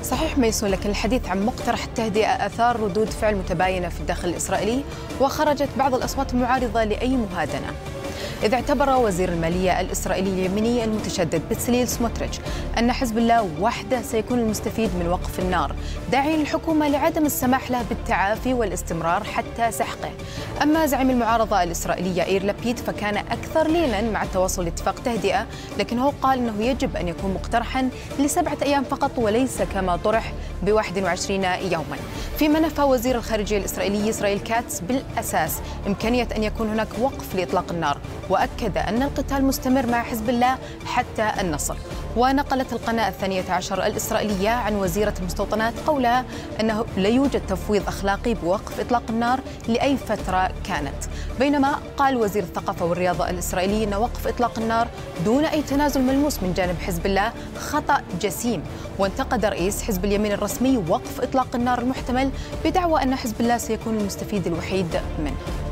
صحيح ميسون، لكن الحديث عن مقترح التهدئة أثار ردود فعل متباينة في الداخل الإسرائيلي، وخرجت بعض الأصوات المعارضة لأي مهادنة. إذ اعتبر وزير المالية الإسرائيلي اليميني المتشدد بتسليل سموتريتش أن حزب الله وحده سيكون المستفيد من وقف النار، داعيا الحكومة لعدم السماح له بالتعافي والاستمرار حتى سحقه. أما زعيم المعارضة الإسرائيلية يائير لبيد فكان أكثر لينا مع التوصل لاتفاق تهدئة، لكنه قال أنه يجب أن يكون مقترحا ل7 أيام فقط وليس كما طرح ب21 يوما. فيما نفى وزير الخارجية الإسرائيلي إسرائيل كاتس بالأساس إمكانية أن يكون هناك وقف لإطلاق النار، وأكد أن القتال مستمر مع حزب الله حتى النصر. ونقلت القناة 12 الإسرائيلية عن وزيرة المستوطنات قولها أنه لا يوجد تفويض أخلاقي بوقف إطلاق النار لأي فترة كانت، بينما قال وزير الثقافة والرياضة الإسرائيلي أن وقف إطلاق النار دون أي تنازل ملموس من جانب حزب الله خطأ جسيم. وانتقد رئيس حزب اليمين الرسمي وقف إطلاق النار المحتمل بدعوى أن حزب الله سيكون المستفيد الوحيد منه.